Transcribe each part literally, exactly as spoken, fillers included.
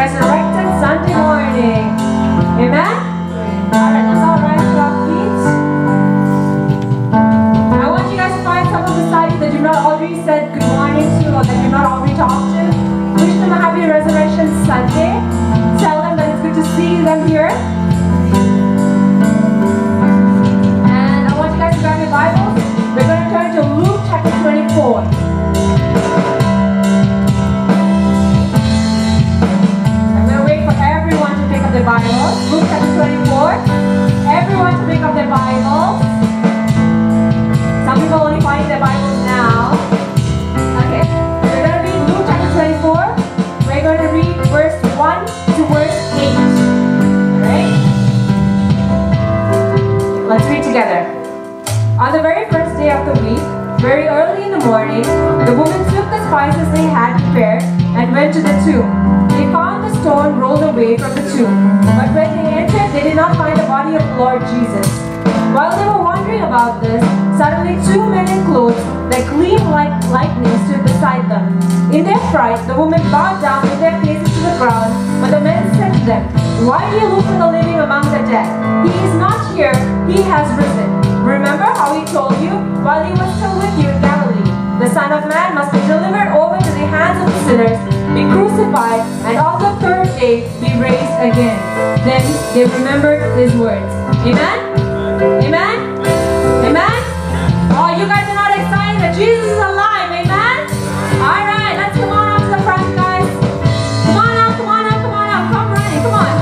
resurrected Sunday morning. Amen? Alright, let's all rise to our feet. I want you guys to find someone beside you that you've not already said good morning to or that you've not already talked to. Wish them a happy Resurrection Sunday. Tell them that it's good to see them here. And I want you guys to grab your Bibles. We're going to turn to Luke chapter twenty-four. The Bibles. Luke chapter twenty-four. Everyone to pick up their Bibles. Some people only find their Bibles now. Okay. We're going to read Luke chapter twenty-four. We're going to read verse one to verse eight. Alright? Let's read together. On the very first day of the week, very early in the morning, the women took the spices they had prepared and went to the tomb. They found the stone rolled away from the tomb, but when they entered, they did not find the body of the Lord Jesus. While they were wondering about this, suddenly two men in clothes that gleamed like lightning stood beside them. In their fright, the women bowed down with their faces to the ground, but the men said to them, "Why do you look for the living among the dead? He is not here, he has risen. Remember how he told you while he was still with you in Galilee? The Son of Man must be delivered over to the hands of the sinners, be crucified, and on the third day be raised again." Then they remembered his words. Amen? Amen? Amen? Oh, you guys are not excited that Jesus is alive. Amen? Alright, let's come on up to the front, guys. Come on up, come on up, come on up. Come running, come on.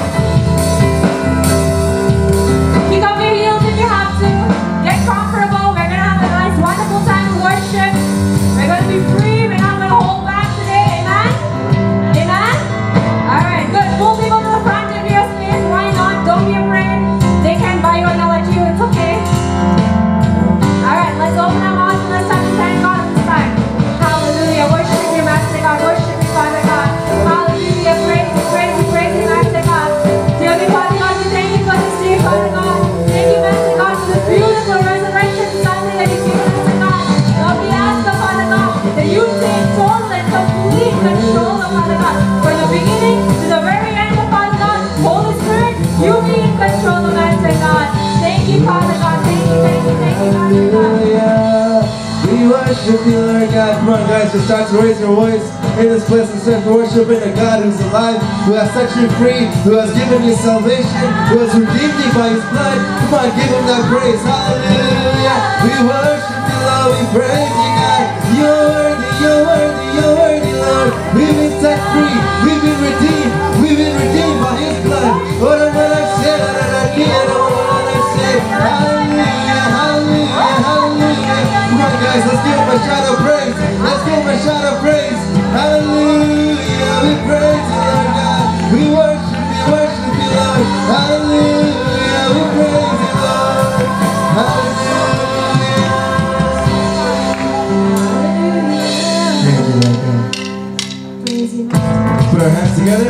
Kick up your heels if you have to. Get comfortable. We're going to have a nice, wonderful time of worship. We're going to be free. We're not going to hold back today. Amen? Amen? Alright, good. Pull people to the front of your space. Why not? Don't be afraid. They can't buy you and I'll let you. It's okay. Alright, let's open our mouths and let's start to thank God this time. Hallelujah. Worship you, Master God. Worship you, Father God. Hallelujah. Praise you, praise you, praise you, Master God. Dear me, Father God, we thank you for this day, Father God. Thank you, Master God, for this beautiful resurrection Sunday that you've given us, God. Lord, we ask, oh, Father God, that you take total and complete control, oh, Father God. From the beginning to the very end, oh, Father God. Holy Spirit, you be in control, oh, Master God. Thank you, Father God. Thank you, thank you, thank you, Master God. We worship you, Lord God. Come on, guys, just start to raise your voice in this place and start worshiping a God who's alive, who has set you free, who has given you salvation, who has redeemed you by his blood. Come on, give him that praise. Hallelujah. We worship you, Lord. We praise you, God. You're worthy, you're worthy, you're worthy, Lord. We've been set free. We've been redeemed. We've been redeemed by his blood. What am I saying? Hallelujah, hallelujah, hallelujah. Come on, guys, let's give him a shout of praise. Let's give him a shout of praise. Hallelujah, we praise you, Lord God. We worship you, worship you, Lord. Hallelujah, we praise you, Lord. Hallelujah. Thank you, Lord God. Praise you, Master. Put our hands together.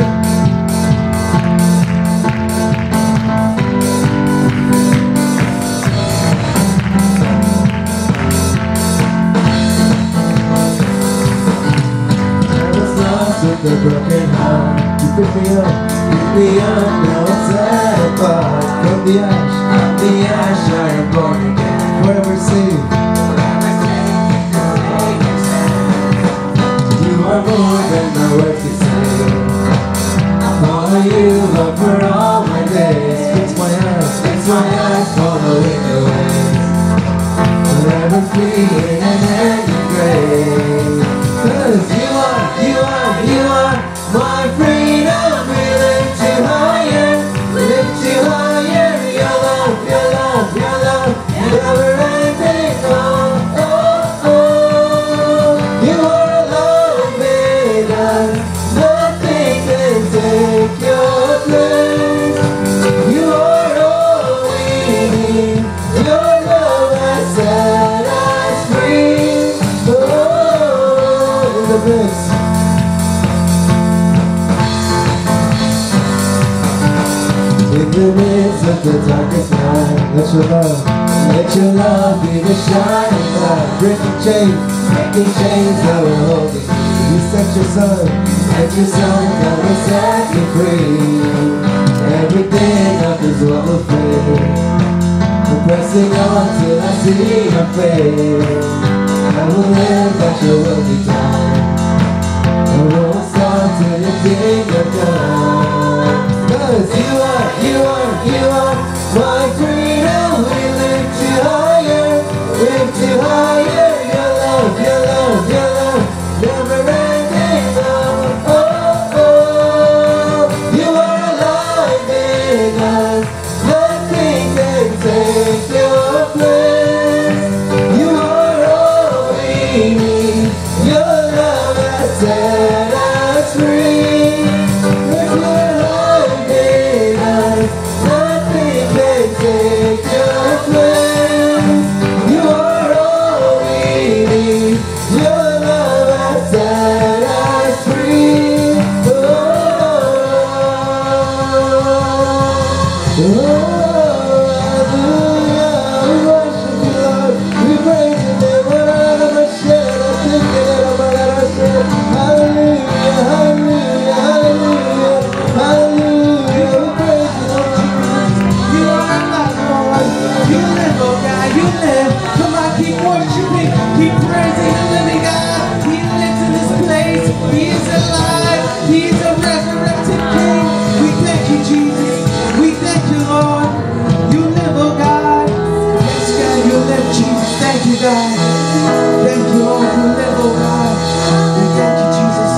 With a broken heart, you pick me up, pick me up, now I'm set apart. From the ash, from the ash I am born again, forever saved. You are more than my words can say. I'll follow you up for all my days. Fix my eyes, fix my eyes, following your ways. Forever free in an ending grace. Cause you are, you are, you are my freedom. We lift you higher, lift you higher. Your love, your love, your love, never ending. Oh, oh, oh. You are alone with us. Nothing can take your place. You are all we need. Your love has set us free. Oh, the best. In the midst of the darkest night, let your love, let your love be the shining light. Breaking chains, breaking chains that were holding you. You sent your son, sent your son, come and set me free. Everything of this world will fade. I'm pressing on till I see your face. I will live that your will be done. I won't stop till your kingdom comes. 'Cause you are, you are, you are my freedom. We lift you higher, lift you higher. Your love, your love, your love, never ending love. Oh, oh, you are alive in us. Nothing can take your place. You are all we need. Your love has set us free. You are alive in us. Nothing can take your place. You are all we need. Your love has set us free. Oh, oh, hallelujah. We worship you, Lord. We praise your name. Hallelujah, hallelujah, hallelujah, hallelujah. We praise you, Lord Jesus. You are alive, Lord. You live, oh God, you live. Come on, keep worshiping, keep praising the living God. He lives in this place. He is alive. He is a resurrected King. We thank you, Jesus. We thank you, Lord. You live, oh God. Yes, God, you live, Jesus. Thank you, God. Thank you, Lord. You live, oh God. We thank you, Jesus.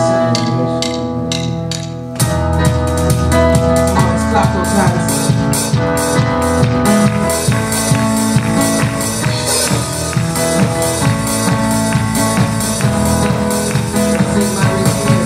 Let's clap those hands. Sing my Redeemer.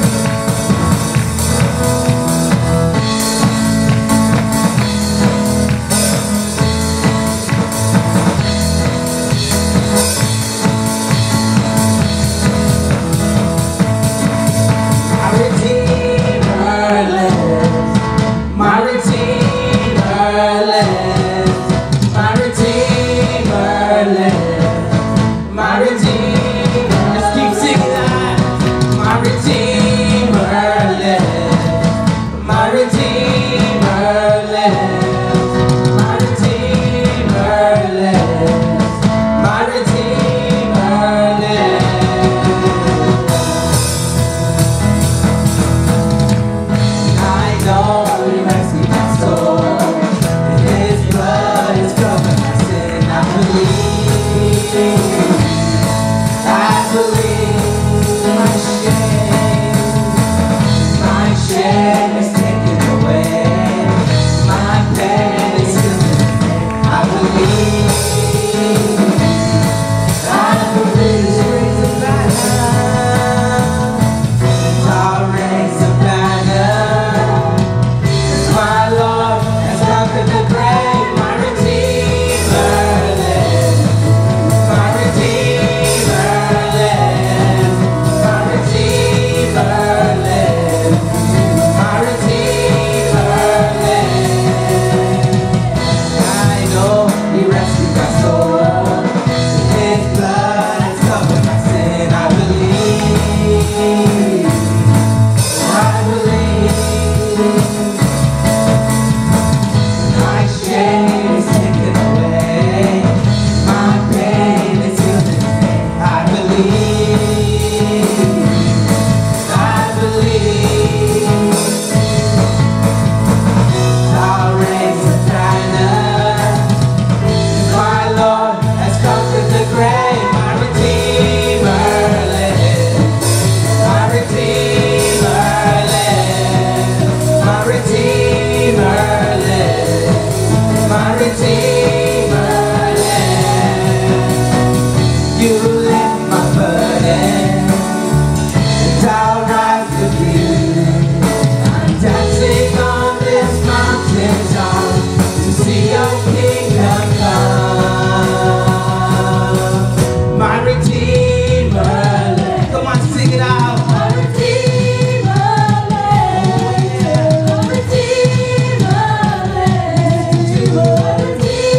My Redeemer lives. My Redeemer lives. My Redeemer lives. My Redeemer. Let's keep singing that. My Redeemer lives. My Redeemer lives. My Redeemer lives. My Redeemer lives. I know He rescued my soul. And His blood is covered my sin. I believe. I believe my shame. My shame is taken away. My pain is healed. I believe. I believe. Raise a banner. I'll raise a banner. My Lord has conquered the grave. My Redeemer lives. My Redeemer lives. My Redeemer lives. My Redeemer lives. I know He rescued my soul. His blood has covered my sin. I believe. I believe. My shame is taken away. My pain is healed today. I believe. I believe. I'll raise a banner. My Lord has conquered the grave. My Redeemer lives. My Redeemer lives. My Redeemer lives. My Redeemer lives. You lift my burden, and I'll rise with you. I'm dancing on this mountain top to see your kingdom come. My Redeemer lives. Come on, sing it out. My Redeemer lives. My Redeemer lives. My Redeemer lives.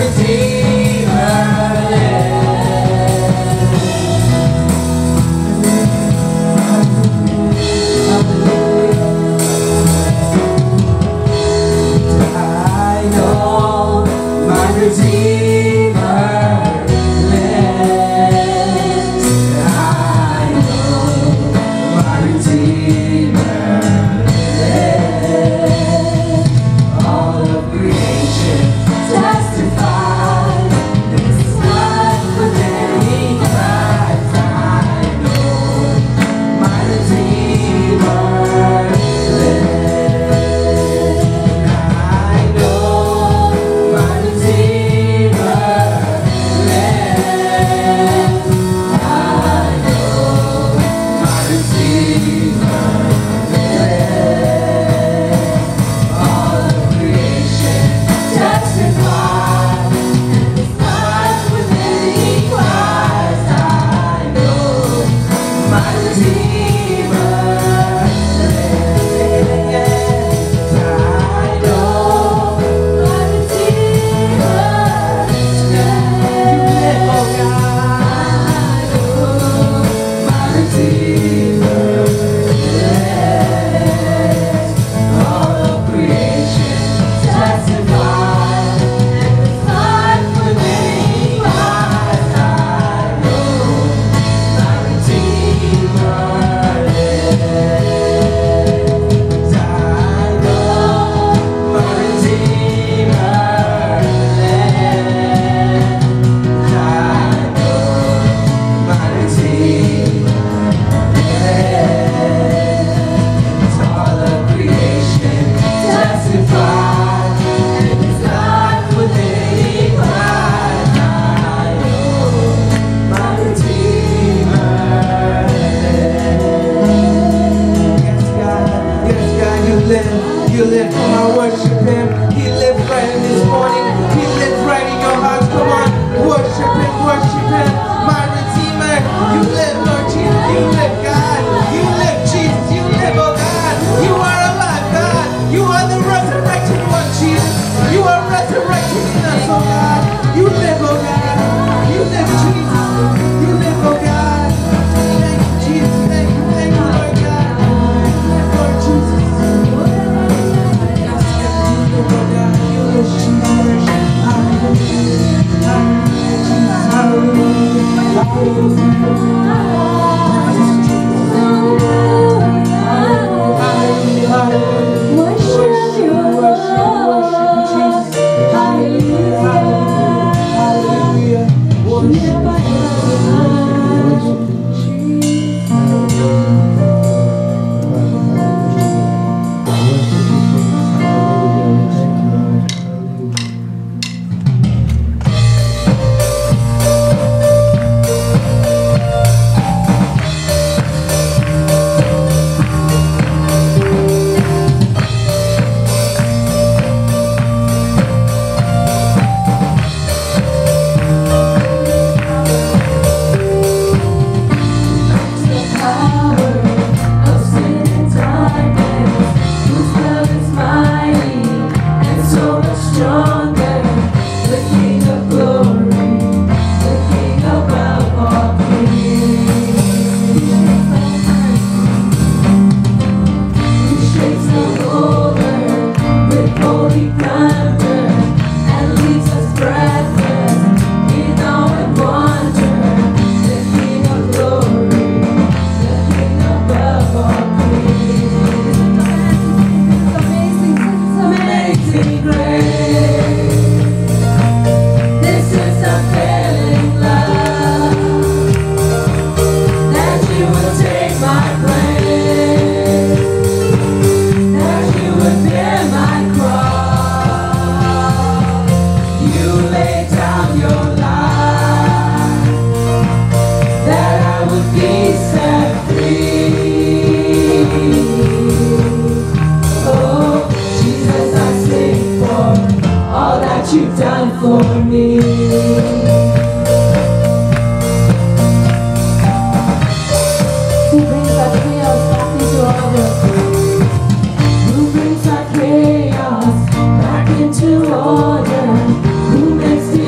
Who brings our chaos back into order? Who makes the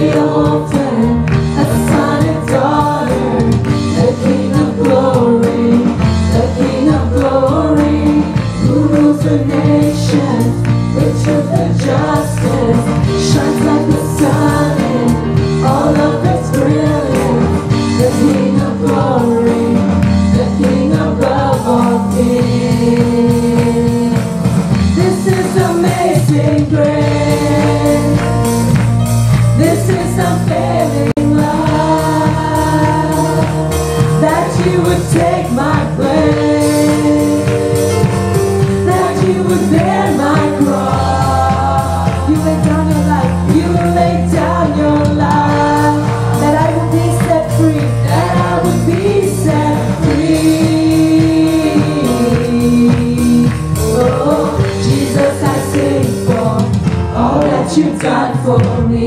unfailing love, that you would take my place, that you would bear my cross. You laid down your life, you laid down your life, that I would be set free, that I would be set free. Oh, Jesus, I sing for all that you've done for me.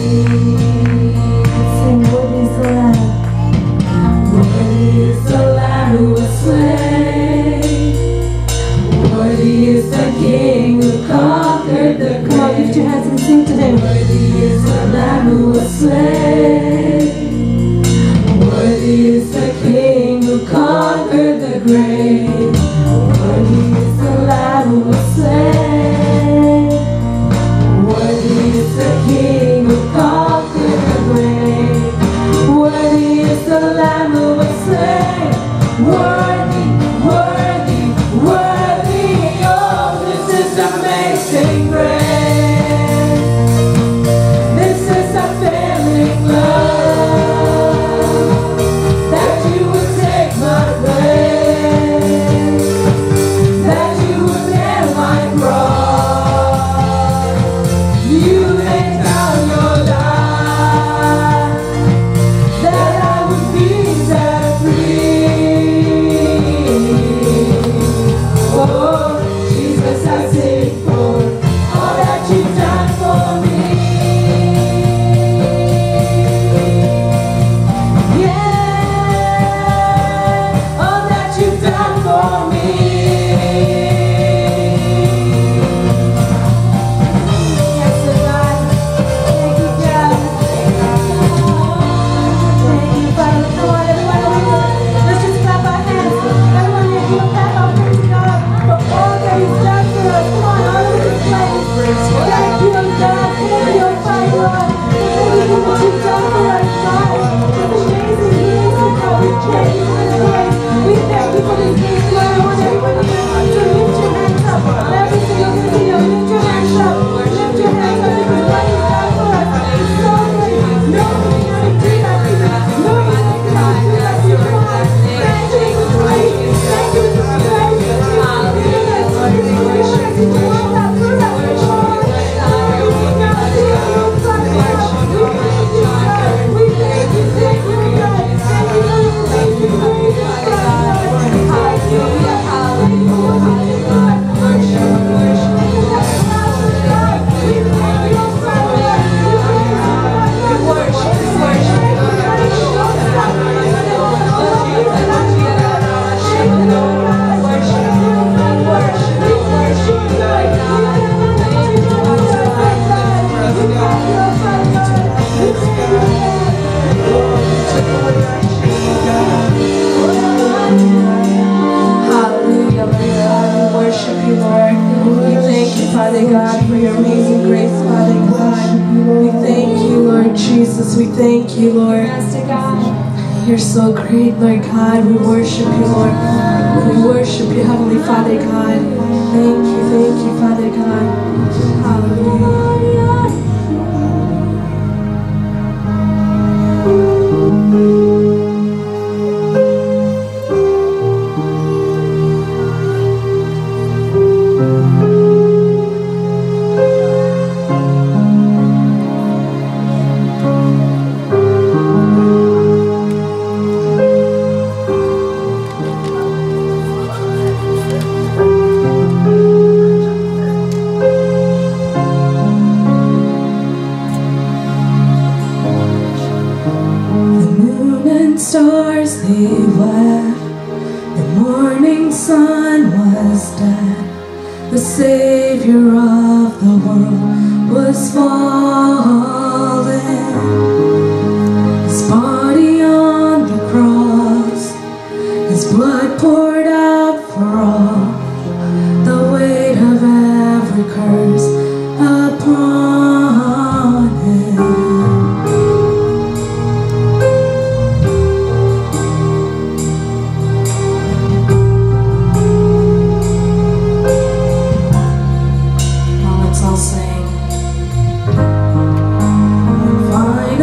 Sing, worthy is the Lamb, worthy is the Lamb who was slain, worthy is the King who conquered the grave. Come on, lift your hands and sing to Him. Worthy is the Lamb who was slain, worthy is the King who conquered the grave. Worthy is the Lamb who was slain, worthy is the King who conquered the grave. Worthy is the Lamb who was slain. Worthy, worthy, worthy. Oh, this is amazing grace. This is unfailing love, that you would take my place, that you would bear my cross. You laid down your life, that I would be set free. Oh, Jesus, I sing for all that you've done for me. Yeah, all that you've done for me. Yes, God. Thank you, God. Thank you, Father. Come on, everyone. Let's just clap our hands. Everyone, if you clap our hands to God for all that He's done for us. Come on, all over this place. Thank you, God. Thank you, Father, Lord. Thank you for what you've done for us, God. This amazing grace, God. We thank you for this grace. We thank you for this grace, Lord. I want everybody to lift your hands up. Every single video, lift your hands up. Lift your hands up. This is what He's done for us. It's so great. Nobody can do that to you. Nobody can do that to you. Come on. Thank you for grace. Thank you for grace. Thank you for goodness. Thank you for goodness. You brought that through us, Lord. Thank you, God. Thank you, Father. We thank you, God. We thank you, thank you, God. Thank you for your amazing grace, God. Thank you, God. Thank you for what you did, God. Worship, worship. God. We thank you, Father. We praise you, God. We worship, worship. Hallelujah, my God. We worship you, Lord. We thank you, Father God, for your amazing grace, Father God. We thank you, Lord Jesus. We thank you, Lord. You're so great, Lord God. We worship you, Lord. We worship you, Heavenly Father God. Thank you, thank you, Father God. Hallelujah. Stars they wept, the morning sun was dead, the Savior of the world was fallen, His body on the cross, His blood poured out for all, the weight of every curse upon Him. All sing. Find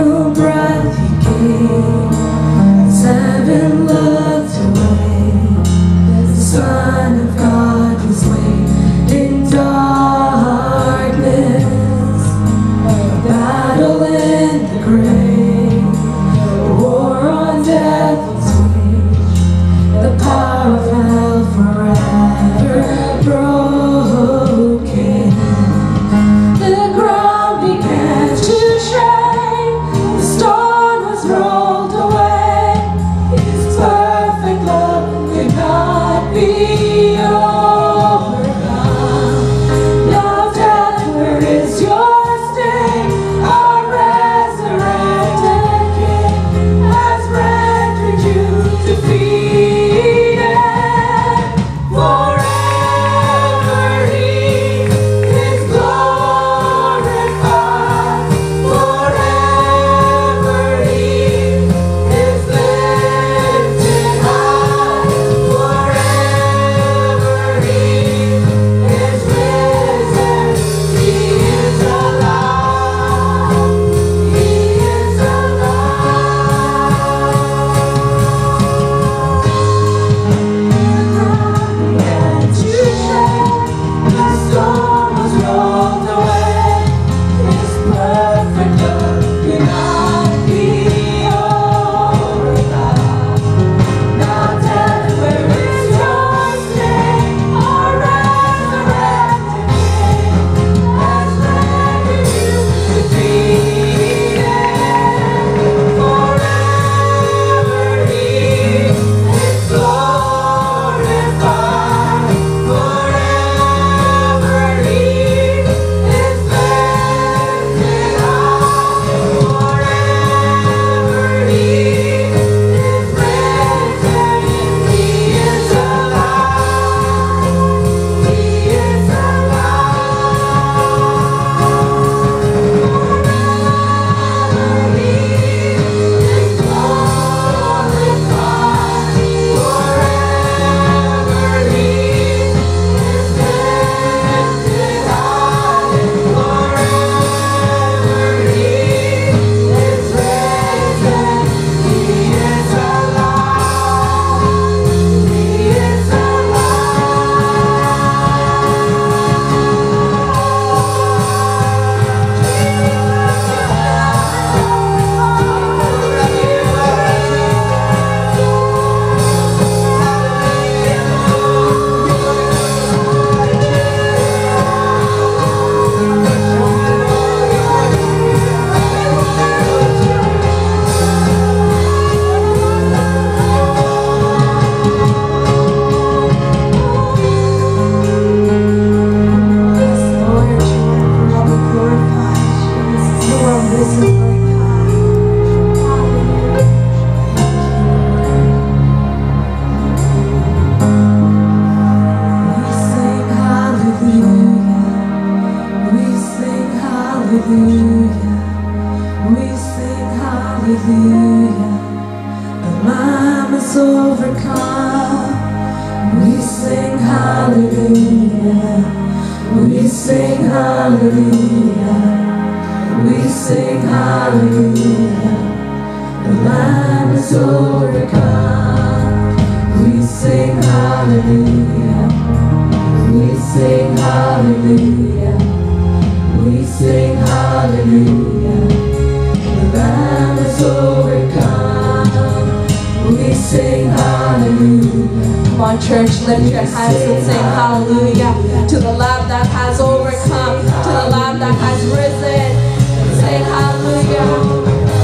Hallelujah. The Lamb is overcome. We sing hallelujah. We sing hallelujah. We sing hallelujah. The Lamb is overcome. We sing hallelujah. We sing hallelujah. We sing hallelujah. The Lamb is overcome. We sing hallelujah. Come on, church, lift your hands and sing hallelujah to the Lamb that has overcome, to the Lamb that has risen. Sing hallelujah.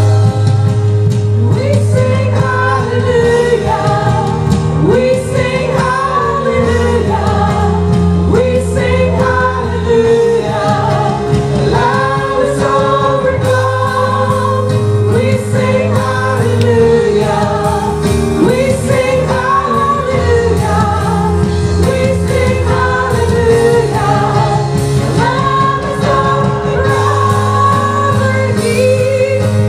We sing hallelujah. We sing hallelujah. We sing hallelujah. The Lamb is overcome. We sing hallelujah. We sing hallelujah. We sing hallelujah. The Lamb is overcome.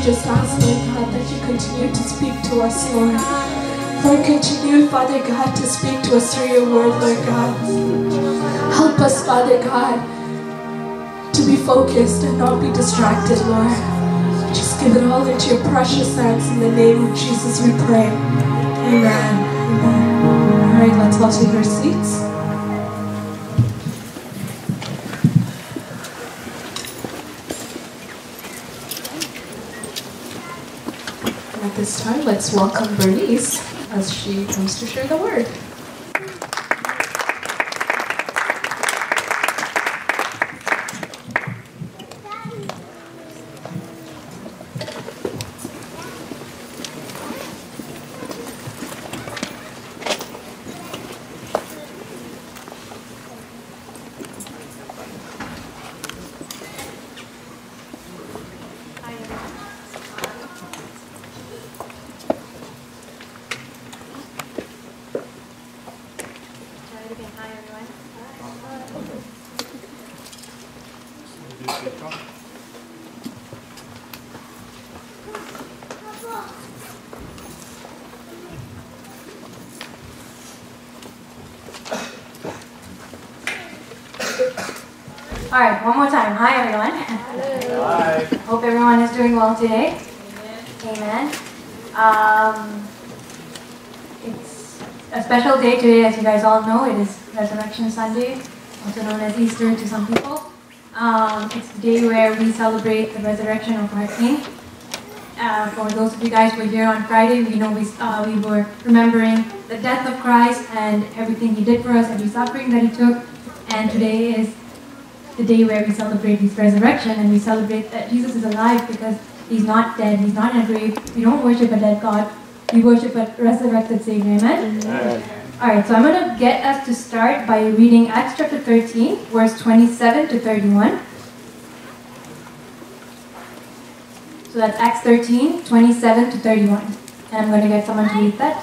just ask, Lord God, that you continue to speak to us, Lord. Lord, continue, Father God, to speak to us through your word, Lord God. Help us, Father God, to be focused and not be distracted, Lord. Just give it all into your precious hands. In the name of Jesus we pray. Amen. Amen. All right, let's all take our seats. And at this time, let's welcome Bernice as she comes to share the word. All right, one more time. Hi, everyone. Hi. Hope everyone is doing well today. Amen. Um, it's a special day today, as you guys all know. It is Resurrection Sunday, also known as Easter to some people. Um, it's the day where we celebrate the resurrection of our King. Uh, for those of you guys who were here on Friday, we know we, uh, we were remembering the death of Christ and everything He did for us, every suffering that He took. And today is the day where we celebrate His resurrection, and we celebrate that Jesus is alive because He's not dead, He's not in a grave. We don't worship a dead God, we worship a resurrected Savior. Amen? Amen. Alright, so I'm going to get us to start by reading Acts chapter thirteen, verse twenty-seven to thirty-one. So that's Acts thirteen, twenty-seven to thirty-one. And I'm going to get someone to read that.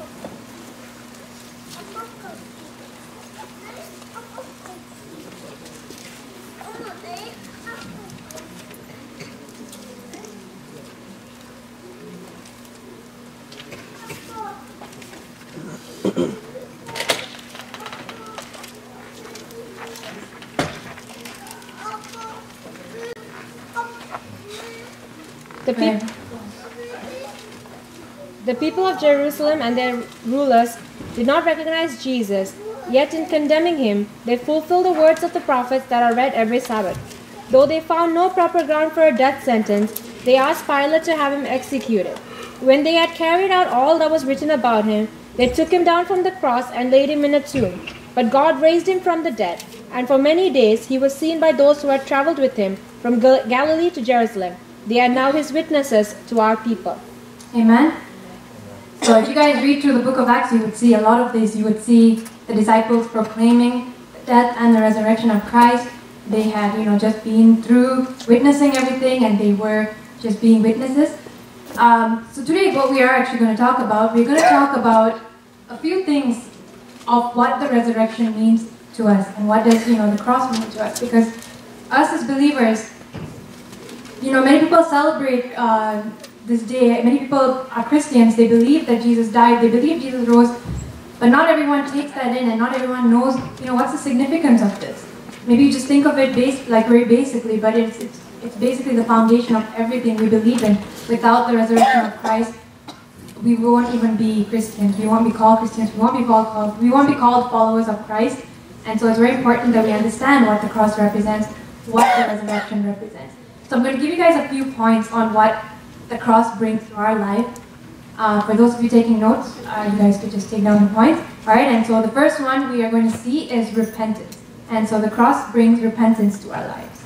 The, peop the people of Jerusalem and their rulers did not recognize Jesus, yet in condemning Him, they fulfilled the words of the prophets that are read every Sabbath. Though they found no proper ground for a death sentence, they asked Pilate to have Him executed. When they had carried out all that was written about Him, they took Him down from the cross and laid Him in a tomb. But God raised Him from the dead, and for many days He was seen by those who had traveled with Him from Gal Galilee to Jerusalem. They are now His witnesses to our people. Amen. So if you guys read through the book of Acts, you would see a lot of this. You would see the disciples proclaiming the death and the resurrection of Christ. They had, you know, just been through witnessing everything, and they were just being witnesses. Um, so today what we are actually going to talk about, we're going to talk about a few things of what the resurrection means to us, and what does, you know, the cross mean to us. Because us as believers, you know, many people celebrate uh, this day. Many people are Christians. They believe that Jesus died. They believe Jesus rose. But not everyone takes that in, and not everyone knows, you know, what's the significance of this. Maybe you just think of it base, like very basically, but it's, it's, it's basically the foundation of everything we believe in. Without the resurrection of Christ, we won't even be Christians. We won't be called Christians. We won't be called, we won't be called followers of Christ. And so it's very important that we understand what the cross represents, what the resurrection represents. So I'm going to give you guys a few points on what the cross brings to our life. Uh, for those of you taking notes, uh, you guys could just take down the points. All right, and so the first one we are going to see is repentance. And so the cross brings repentance to our lives.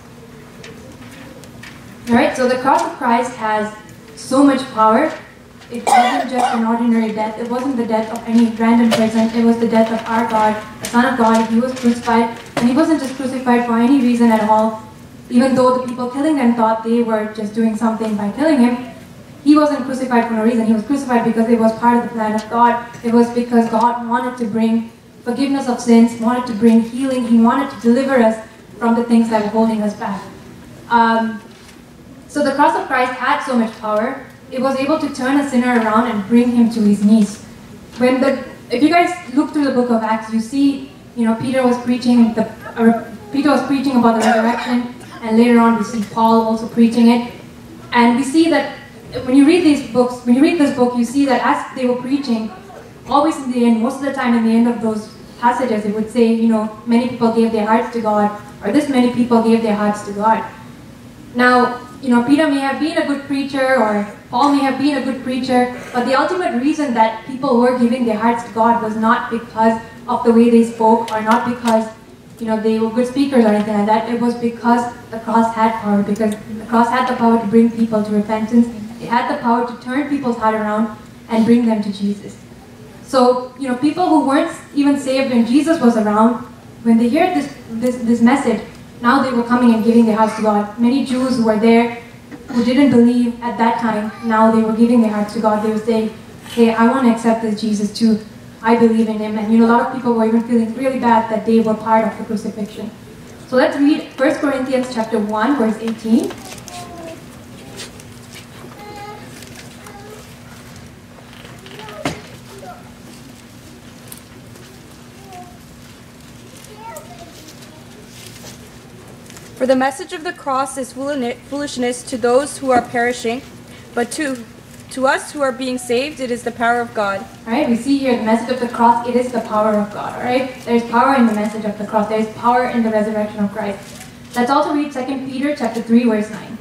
All right, so the cross of Christ has so much power. It wasn't just an ordinary death. It wasn't the death of any random person. It was the death of our God, the Son of God. He was crucified, and He wasn't just crucified for any reason at all. Even though the people killing Him thought they were just doing something by killing Him, He wasn't crucified for no reason. He was crucified because it was part of the plan of God. It was because God wanted to bring forgiveness of sins, wanted to bring healing. He wanted to deliver us from the things that were holding us back. Um, So the cross of Christ had so much power, it was able to turn a sinner around and bring him to his knees. When the, if you guys look through the book of Acts, you see, you know, Peter was preaching the, or Peter was preaching about the resurrection, and later on we see Paul also preaching it. And we see that when you read these books, when you read this book, you see that as they were preaching, always in the end, most of the time in the end of those passages, it would say, you know, many people gave their hearts to God, or this many people gave their hearts to God. Now, you know, Peter may have been a good preacher, or Paul may have been a good preacher, but the ultimate reason that people were giving their hearts to God was not because of the way they spoke, or not because, you know, they were good speakers or anything like that. It was because the cross had power, because the cross had the power to bring people to repentance. It had the power to turn people's heart around and bring them to Jesus. So, you know, people who weren't even saved when Jesus was around, when they heard this, this, this message, now they were coming and giving their hearts to God. Many Jews who were there, who didn't believe at that time, now they were giving their hearts to God. They were saying, hey, I want to accept this Jesus too. I believe in him. And, you know, a lot of people were even feeling really bad that they were part of the crucifixion. So let's read First Corinthians chapter one, verse eighteen. For the message of the cross is foolishness to those who are perishing, but to, to us who are being saved, it is the power of God. Alright, we see here the message of the cross, it is the power of God. Alright, there's power in the message of the cross. There's power in the resurrection of Christ. Let's also read Second Peter chapter three, verse nine.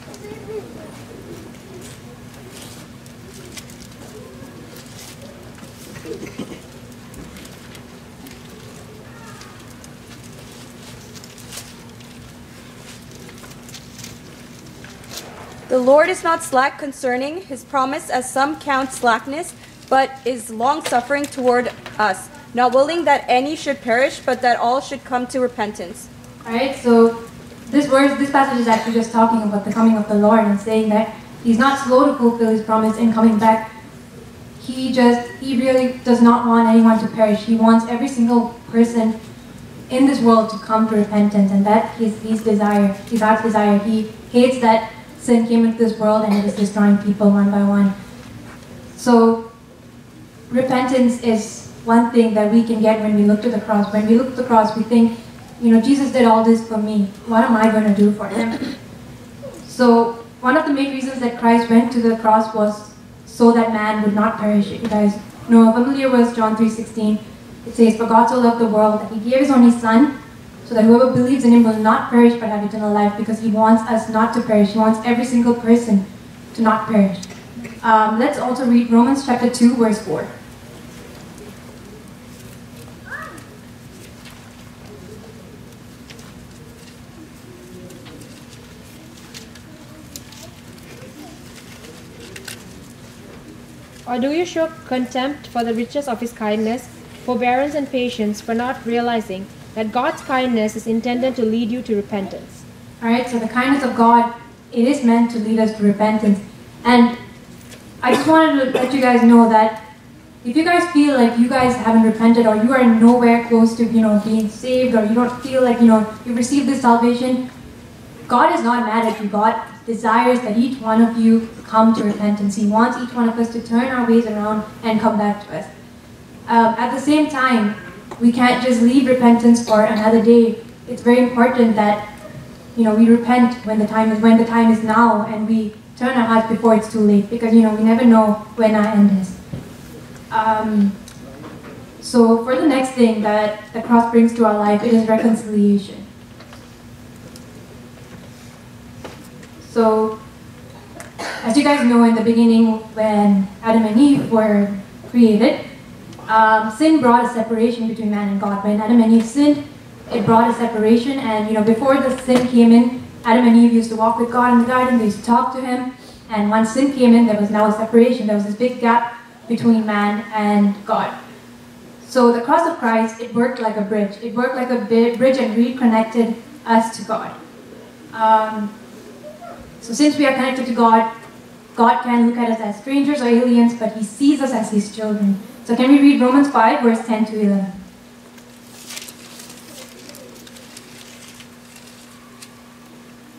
The Lord is not slack concerning his promise, as some count slackness, but is long-suffering toward us, not willing that any should perish, but that all should come to repentance. Alright, so this verse, this passage is actually just talking about the coming of the Lord and saying that he's not slow to fulfill his promise in coming back. He just, he really does not want anyone to perish. He wants every single person in this world to come to repentance, and that is his desire, his heart's desire. He hates that sin came into this world and it is destroying people one by one. So repentance is one thing that we can get when we look to the cross. When we look at the cross, we think, you know, Jesus did all this for me. What am I going to do for him? So one of the main reasons that Christ went to the cross was so that man would not perish. You guys know a familiar verse, John three sixteen. It says, for God so loved the world that he gave his only son, so that whoever believes in him will not perish but have eternal life, because he wants us not to perish. He wants every single person to not perish. Um, let's also read Romans chapter two, verse four. Or do you show contempt for the riches of his kindness, forbearance and patience, for not realizing that God's kindness is intended to lead you to repentance? Alright, so the kindness of God, it is meant to lead us to repentance. And I just wanted to let you guys know that if you guys feel like you guys haven't repented, or you are nowhere close to, you know, being saved, or you don't feel like, you know, you've received this salvation, God is not mad at you. God desires that each one of you come to repentance. He wants each one of us to turn our ways around and come back to us. Um, at the same time, we can't just leave repentance for another day. It's very important that, you know, we repent when the time is when the time is now, and we turn our hearts before it's too late, because, you know, we never know when our end is. Um, so for the next thing that the cross brings to our life, it is reconciliation. So, as you guys know, in the beginning, when Adam and Eve were created, um, sin brought a separation between man and God. When Adam and Eve sinned, it brought a separation, and, you know, before the sin came in, Adam and Eve used to walk with God in the garden, they used to talk to him, and once sin came in, there was now a separation. There was this big gap between man and God. So the cross of Christ, it worked like a bridge. It worked like a bridge and reconnected us to God. Um, so since we are connected to God, God can look at us as strangers or aliens, but he sees us as his children. So can we read Romans five, verse ten to eleven?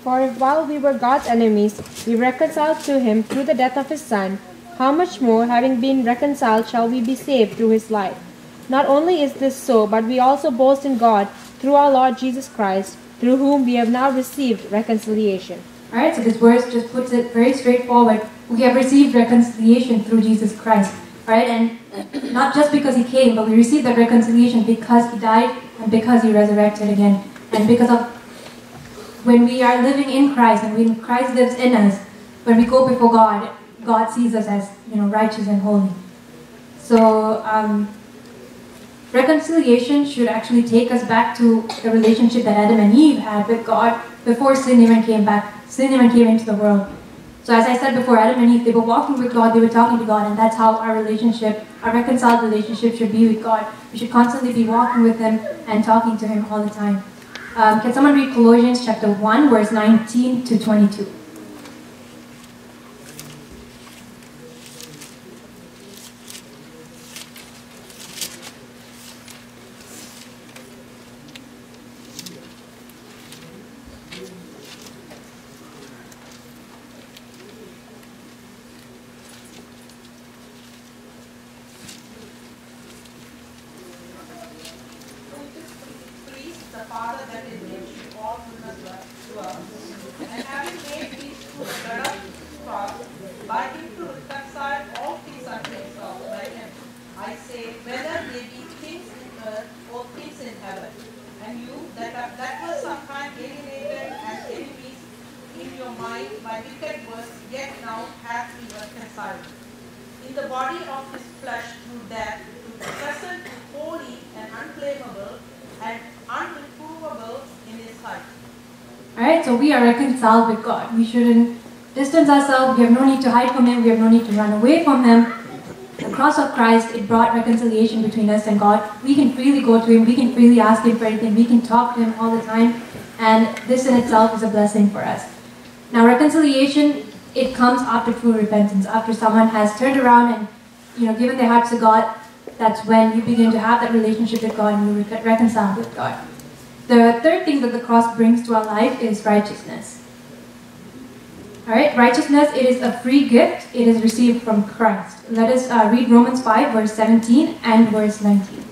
For if while we were God's enemies, we were reconciled to him through the death of his Son, how much more, having been reconciled, shall we be saved through his life? Not only is this so, but we also boast in God through our Lord Jesus Christ, through whom we have now received reconciliation. Alright, so this verse just puts it very straightforward. We have received reconciliation through Jesus Christ. Alright, and not just because he came, but we received that reconciliation because he died and because he resurrected again. And because of when we are living in Christ and when Christ lives in us, when we go before God, God sees us as, you know, righteous and holy. So, um, reconciliation should actually take us back to the relationship that Adam and Eve had with God before sin even came back, sin even came into the world. So as I said before, Adam and Eve, they were walking with God, they were talking to God, and that's how our relationship, our reconciled relationship should be with God. We should constantly be walking with him and talking to him all the time. Um, can someone read Colossians chapter one, verse nineteen to twenty-two? Alright, so we are reconciled with God. We shouldn't distance ourselves. We have no need to hide from him. We have no need to run away from him. The cross of Christ, it brought reconciliation between us and God. We can freely go to him. We can freely ask him for anything. We can talk to him all the time. And this in itself is a blessing for us. Now, reconciliation, it comes after true repentance. After someone has turned around and, you know, given their hearts to God, that's when you begin to have that relationship with God and you re- reconcile with God. The third thing that the cross brings to our life is righteousness. Alright, righteousness, it is a free gift. It is received from Christ. Let us uh, read Romans five, verse seventeen and verse nineteen.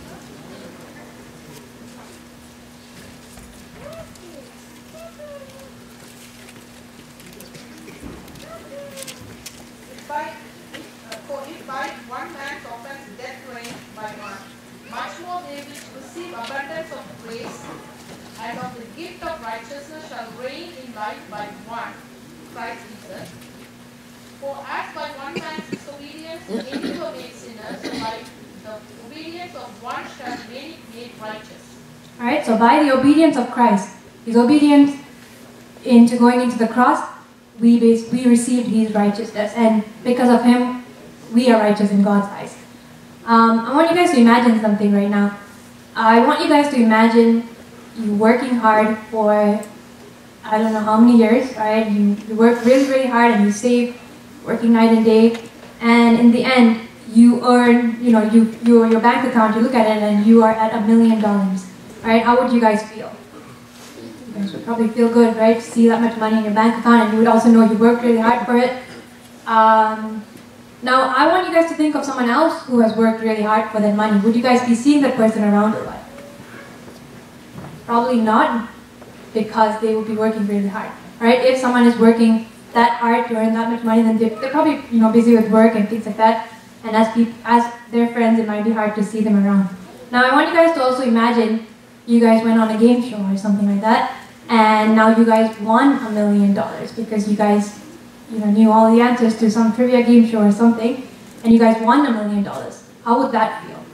Alright, so by the obedience of Christ, his obedience into going into the cross, we, base, we received his righteousness. And because of him, we are righteous in God's eyes. Um, I want you guys to imagine something right now. I want you guys to imagine you working hard for, I don't know how many years, right? You, you work really, really hard and you save, working night and day. And in the end, you earn, you know, you, you your bank account, you look at it and you are at a million dollars. Right? How would you guys feel? You guys would probably feel good, right? To see that much money in your bank account, and you would also know you worked really hard for it. Um, now, I want you guys to think of someone else who has worked really hard for that money. Would you guys be seeing that person around a lot? Probably not, because they will be working really hard. Right? If someone is working that hard to earn that much money, then they're, they're probably, you know, busy with work and things like that. And as people, as their friends, it might be hard to see them around. Now, I want you guys to also imagine you guys went on a game show or something like that, and now you guys won a million dollars because you guys, you know, knew all the answers to some trivia game show or something, and you guys won a million dollars. How would that feel?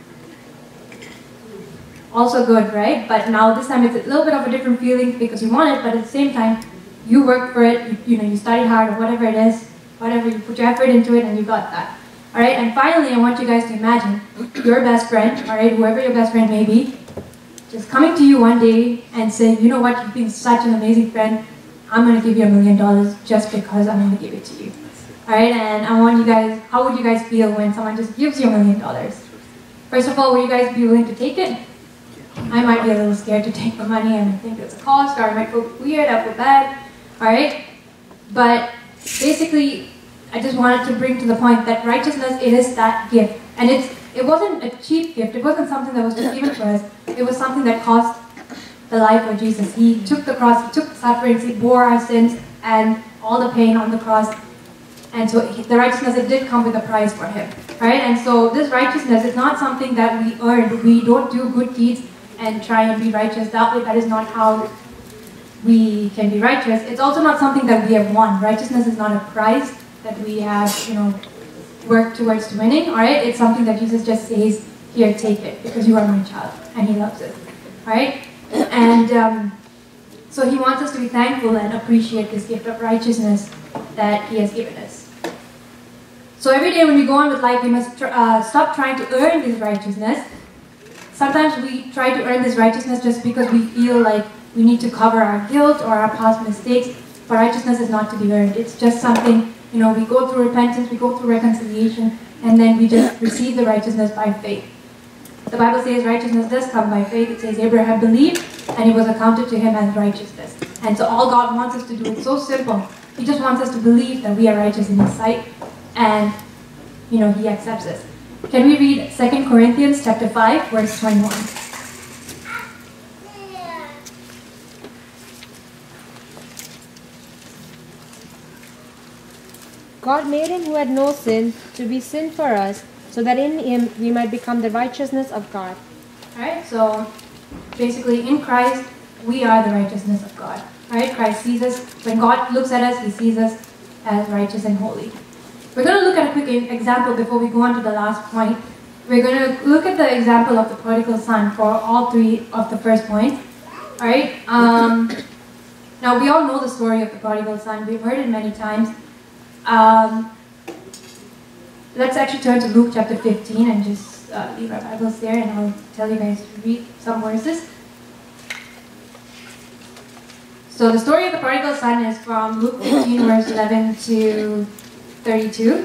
Also good, right? But now this time it's a little bit of a different feeling because you won it, but at the same time, you worked for it, you, you know, you studied hard or whatever it is, whatever, you put your effort into it and you got that. Alright, and finally I want you guys to imagine your best friend, alright, whoever your best friend may be, just coming to you one day and saying, you know what, you've been such an amazing friend, I'm going to give you a million dollars just because I'm going to give it to you. Alright, and I want you guys, how would you guys feel when someone just gives you a million dollars? First of all, would you guys be willing to take it? I might be a little scared to take the money and I think it's a cost, or I might feel weird, I feel bad. Alright? But basically, I just wanted to bring to the point that righteousness, it is that gift. And it's, it wasn't a cheap gift. It wasn't something that was just given to us. It was something that cost the life of Jesus. He took the cross, he took the sufferings, he bore our sins and all the pain on the cross. And so he, the righteousness, it did come with a price for him. Right? And so this righteousness is not something that we earn. We don't do good deeds and try and be righteous. That way, that is not how we can be righteous. It's also not something that we have won. Righteousness is not a prize that we have, you know, worked towards winning. All right? It's something that Jesus just says, here, take it, because you are my child, and he loves it. All right? And um, so he wants us to be thankful and appreciate this gift of righteousness that he has given us. So every day when we go on with life, we must tr uh, stop trying to earn this righteousness. Sometimes we try to earn this righteousness just because we feel like we need to cover our guilt or our past mistakes, but righteousness is not to be earned. It's just something, you know, we go through repentance, we go through reconciliation, and then we just receive the righteousness by faith. The Bible says righteousness does come by faith. It says Abraham believed, and it was accounted to him as righteousness. And so all God wants us to do is so simple. He just wants us to believe that we are righteous in his sight, and, you know, he accepts us. Can we read Second Corinthians chapter five, verse twenty-one? God made him who had no sin to be sin for us, so that in him we might become the righteousness of God. Alright, so basically in Christ, we are the righteousness of God. Alright, Christ sees us, when God looks at us, he sees us as righteous and holy. We're going to look at a quick example before we go on to the last point. We're going to look at the example of the prodigal son for all three of the first points. Alright, um, now we all know the story of the prodigal son. We've heard it many times. Um, let's actually turn to Luke chapter fifteen and just uh, leave our Bibles there, and I'll tell you guys to read some verses. So the story of the prodigal son is from Luke fifteen, verse eleven to thirty-two.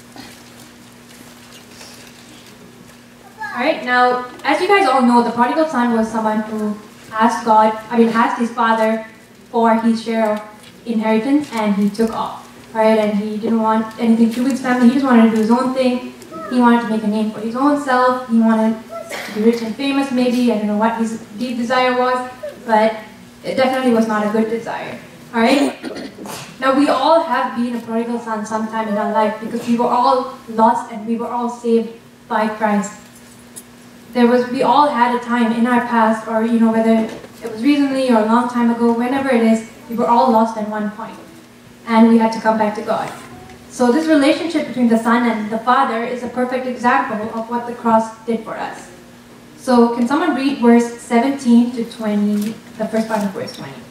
Alright, now, as you guys all know, the prodigal son was someone who asked God, I mean, asked his father for his share of inheritance, and he took off. Alright, and he didn't want anything to do with his family. He just wanted to do his own thing. He wanted to make a name for his own self. He wanted to be rich and famous, maybe. I don't know what his deep desire was, but it definitely was not a good desire. Alright? Now, we all have been a prodigal son sometime in our life because we were all lost and we were all saved by Christ. There was, we all had a time in our past, or, you know, whether it was recently or a long time ago, whenever it is, we were all lost at one point. And we had to come back to God. So this relationship between the Son and the Father is a perfect example of what the cross did for us. So can someone read verse seventeen to twenty, the first part of verse twenty?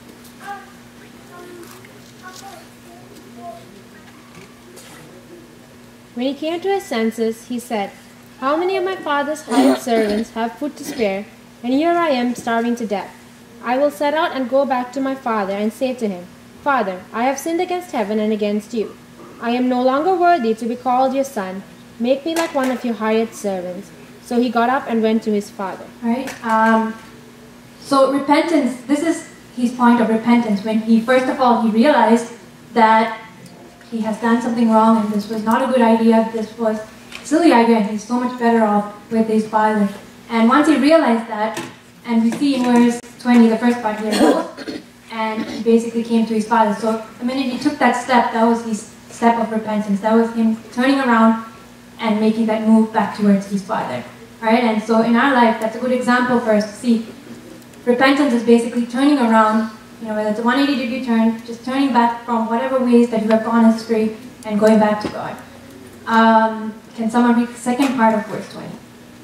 When he came to his senses, he said, "How many of my father's hired servants have food to spare, and here I am starving to death? I will set out and go back to my father and say to him, 'Father, I have sinned against heaven and against you. I am no longer worthy to be called your son. Make me like one of your hired servants.' So he got up and went to his father." Right? Um, so repentance, this is his point of repentance. When he, first of all, he realized that he has done something wrong and this was not a good idea. This was a silly idea, and he's so much better off with his father. And once he realized that, and we see in verse twenty, the first part here, and he basically came to his father. So the minute he took that step, that was his step of repentance. That was him turning around and making that move back towards his father. Right? And so in our life, that's a good example for us to see. Repentance is basically turning around, you know, whether it's a one hundred eighty degree turn, just turning back from whatever ways that you have gone astray and going back to God. Um, can someone read the second part of verse twenty?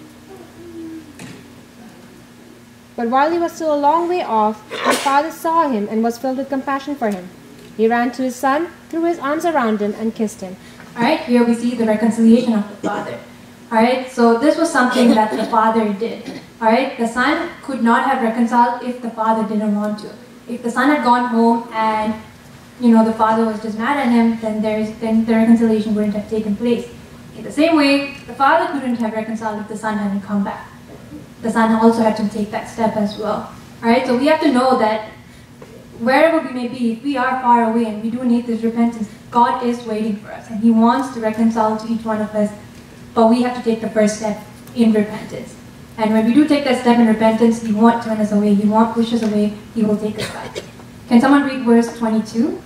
But while he was still a long way off, his father saw him and was filled with compassion for him. He ran to his son, threw his arms around him, and kissed him. Alright, here we see the reconciliation of the father. Alright, so this was something that the father did. Alright, the son could not have reconciled if the father didn't want to. If the son had gone home and, you know, the father was just mad at him, then there's then the reconciliation wouldn't have taken place. In the same way, the father couldn't have reconciled if the son hadn't come back. The son also had to take that step as well. Alright, so we have to know that wherever we may be, if we are far away and we do need this repentance, God is waiting for us and He wants to reconcile to each one of us, but we have to take the first step in repentance. And when we do take that step in repentance, He won't turn us away, He won't push us away, He will take us back. Can someone read verse twenty-two?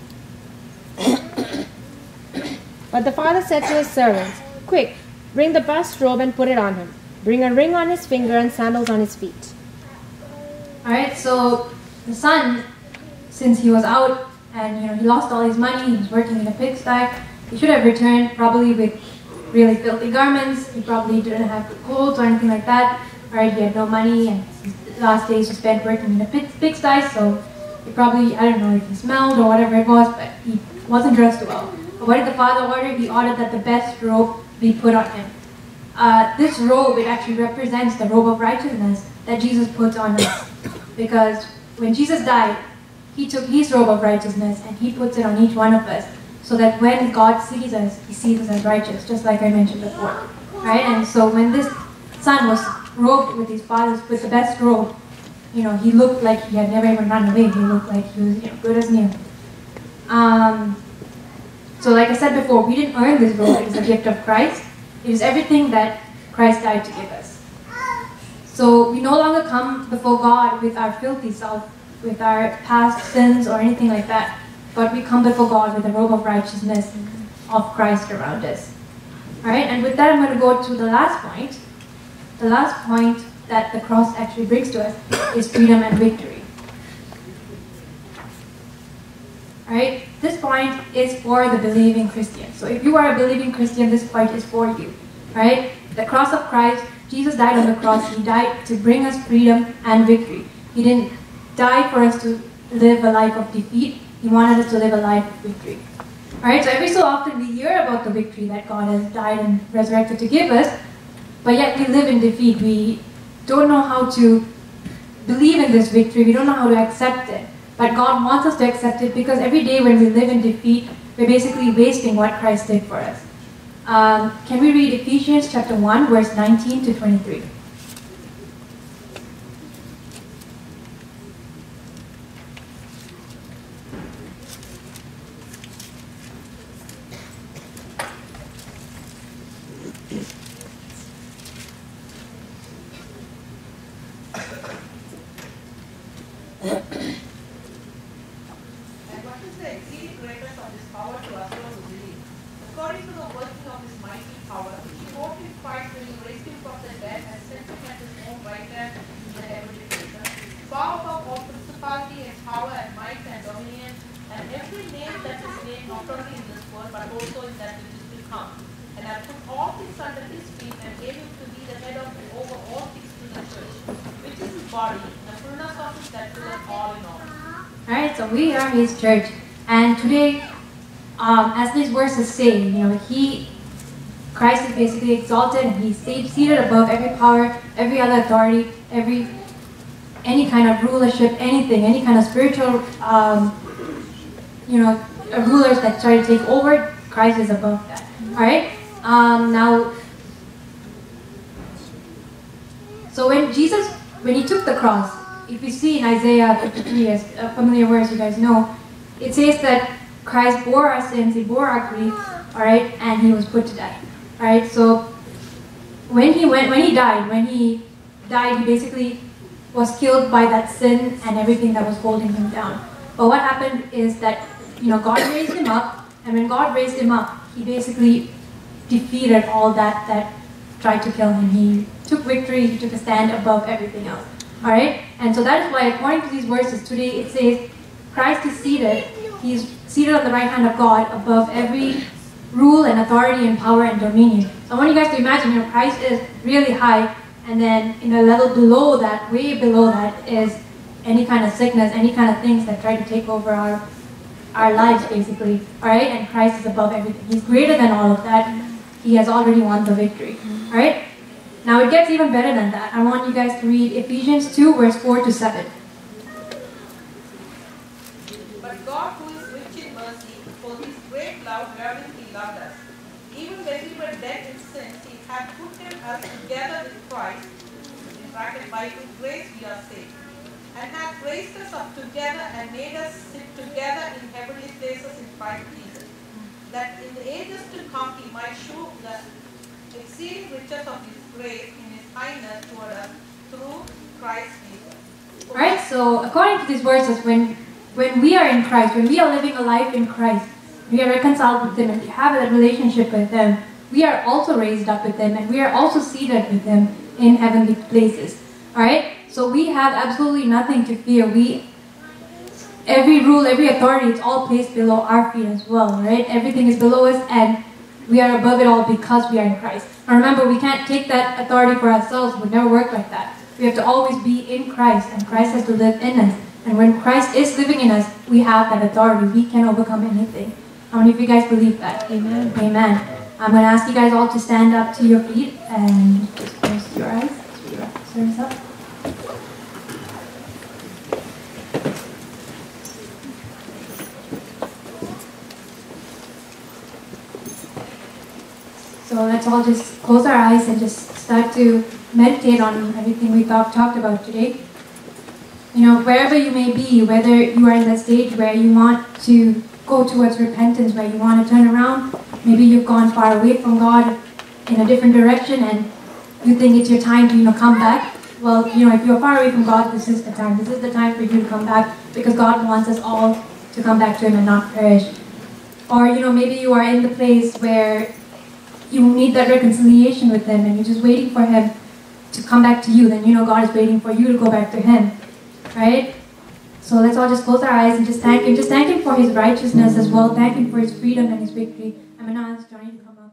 But the father said to his servants, "Quick, bring the best robe and put it on him. Bring a ring on his finger and sandals on his feet." Alright, so the son, since he was out and you know he lost all his money, he was working in a pigsty, he should have returned probably with really filthy garments. He probably didn't have good clothes or anything like that. Alright, he had no money and his last days he spent working in a pig- pigsty, so he probably, I don't know if he smelled or whatever it was, but he wasn't dressed well. But what did the father order? He ordered that the best robe be put on him. Uh, this robe, it actually represents the robe of righteousness that Jesus puts on us. Because when Jesus died, He took His robe of righteousness and He puts it on each one of us, so that when God sees us, He sees us as righteous, just like I mentioned before. Right? And so when this son was robed with his father's, with the best robe, you know, he looked like he had never even run away. He looked like he was, you know, good as new. Um, so like I said before, we didn't earn this robe. It is a gift of Christ. It is everything that Christ died to give us. So we no longer come before God with our filthy self, with our past sins or anything like that, but we come before God with the robe of righteousness of Christ around us. Alright, and with that I'm going to go to the last point. The last point that the cross actually brings to us is freedom and victory. Alright, this point is for the believing Christian. So if you are a believing Christian, this point is for you. Alright, the cross of Christ, Jesus died on the cross. He died to bring us freedom and victory. He didn't die for us to live a life of defeat. He wanted us to live a life of victory. Alright, so every so often we hear about the victory that God has died and resurrected to give us, but yet we live in defeat. We don't know how to believe in this victory. We don't know how to accept it. But God wants us to accept it, because every day when we live in defeat, we're basically wasting what Christ did for us. Um, can we read Ephesians chapter one, verse nineteen to twenty-three? And what is the exceeding greatness of His power to us who believe? According to the working of His mighty power, which He worked in Christ when He raised Him from the dead and set Him at His own right hand in the heavenly places, far above all principality and power and might and dominion, and every name that is named not only in this world but also in that which is to come. And hath put all things under His feet and gave Him to be the head of over all things to the church, which is His body, the fullness of Him that filleth all in all. Alright, so we are His church, and today, um, as these verses say, you know, He, Christ is basically exalted, and He's seated above every power, every other authority, every, any kind of rulership, anything, any kind of spiritual, um, you know, rulers that try to take over. Christ is above that. Alright, um, now, so when Jesus, when He took the cross, if you see in Isaiah fifty-three, as a familiar verse you guys know, it says that Christ bore our sins, He bore our grief, alright, and He was put to death. Alright, so when he went, when He died, when He died, He basically was killed by that sin and everything that was holding Him down. But what happened is that, you know, God raised Him up, and when God raised Him up, He basically defeated all that that tried to kill Him. He took victory, He took a stand above everything else. Alright? And so that is why, according to these verses, today it says Christ is seated. He is seated on the right hand of God above every rule and authority and power and dominion. So I want you guys to imagine, you know, Christ is really high, and then in a level below that, way below that, is any kind of sickness, any kind of things that try to take over our, our lives, basically. Alright? And Christ is above everything. He's greater than all of that. He has already won the victory. Alright? Now it gets even better than that. I want you guys to read Ephesians two, verse four to seven. But God, who is rich in mercy, for His great love wherein He loved us, even when we were dead in sins, He hath put us together with Christ. In bracket, by His grace we are saved. and hath raised us up together and made us sit together in heavenly places in Christ Jesus, that in the ages to come he might show the exceeding riches of his grace in his kindness toward us through Christ Jesus. Alright, so according to these verses, when, when we are in Christ, when we are living a life in Christ, we are reconciled with him and we have that relationship with him, we are also raised up with him and we are also seated with him in heavenly places. Alright, so we have absolutely nothing to fear. We, every rule, every authority, it's all placed below our feet as well, right? Everything is below us and we are above it all because we are in Christ. Now remember, we can't take that authority for ourselves. It would never work like that. We have to always be in Christ, and Christ has to live in us. And when Christ is living in us, we have that authority. We can overcome anything. How many of you guys believe that? Amen. Amen. I'm going to ask you guys all to stand up to your feet and just close your eyes as we wrap the service up. So let's all just close our eyes and just start to meditate on everything we talk, talked about today. You know, wherever you may be, whether you are in that stage where you want to go towards repentance, where you want to turn around, maybe you've gone far away from God in a different direction and you think it's your time to, you know, come back. Well, you know, if you're far away from God, this is the time. This is the time for you to come back because God wants us all to come back to him and not perish. Or, you know, maybe you are in the place where you need that reconciliation with him and you're just waiting for him to come back to you. Then you know God is waiting for you to go back to him, right? So let's all just close our eyes and just thank him. Just thank him for his righteousness as well. Thank him for his freedom and his victory. I'm going to ask Johnny to come up.